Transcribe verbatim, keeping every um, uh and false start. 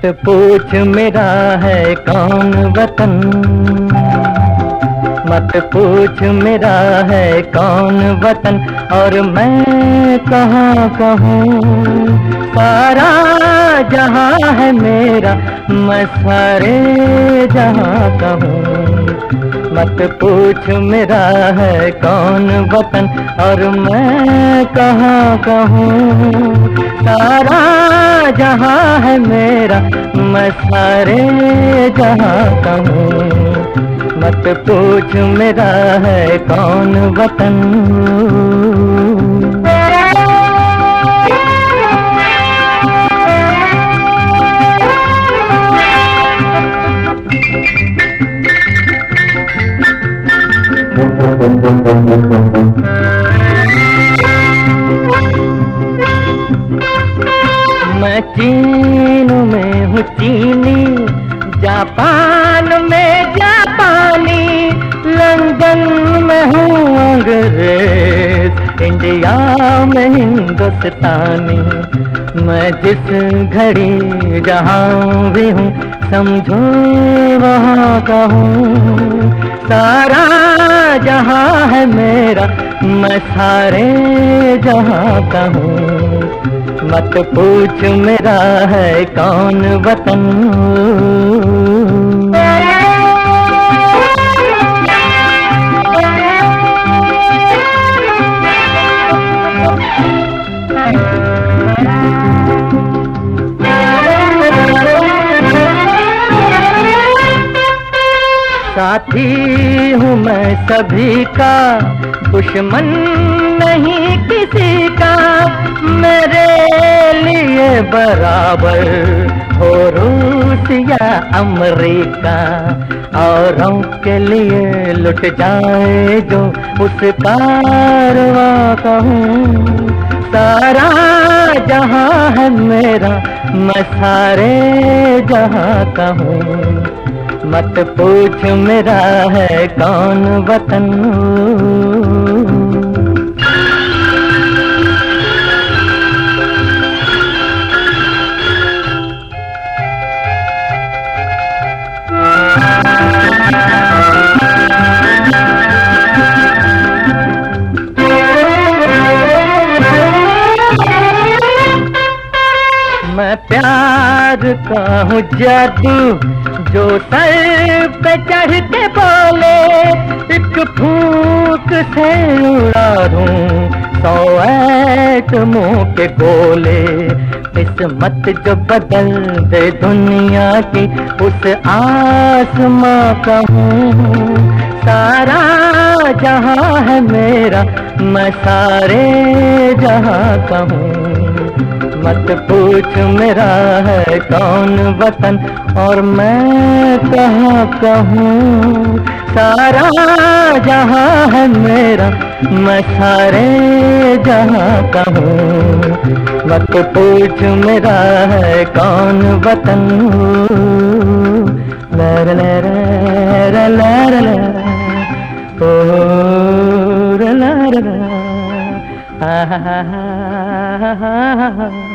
मत पूछ मेरा है कौन वतन, मत पूछ मेरा है कौन वतन, और मैं कहाँ कहूँ सारा जहाँ है मेरा, मैं सारे जहाँ कहूँ। मत पूछ मेरा है कौन वतन, और मैं कहाँ कहूँ सारा जहाँ है मेरा, मैं सारे जहाँ कहूँ। मत पूछ मेरा है कौन वतन। मैं चीन में हूँ चीनी, जापान में जापानी, लंदन में हूँ अंग्रेज, इंडिया में हिंदुस्तानी। मैं जिस घड़ी जहाँ भी हूँ समझो वहाँ का हूँ, सारा जहाँ है मेरा, मैं सारे जहाँ का हूँ। मत पूछ मेरा है कौन वतन। साथी हूँ मैं सभी का, दुश्मन नहीं किसी का, मेरे लिए बराबर हो रूस या अमेरिका, औरों के लिए लुट जाए जो उस कारवां का हूँ, सारा जहाँ है मेरा, मैं सारे जहाँ का हूँ। मत पूछ मेरा है कौन वतन। मैं प्यार का हूँ जादू, जो सर पे चढ़ के बोले, एक फूंक से उड़ा दूं सौ एटमों के गोले। किस्मत जो बदल दे दुनिया की, उस आसमां का हूँ, सारा जहाँ है मेरा, मैं सारे जहाँ का हूँ। मत पूछ मेरा है कौन वतन, और मैं कहाँ कहूँ सारा जहाँ है मेरा, मैं सारे जहाँ कहूँ। मत पूछ मेरा है कौन वतन। ला ला ला ला ला ला ला, ओ ला ला ला, आ हा हा हा हा हा।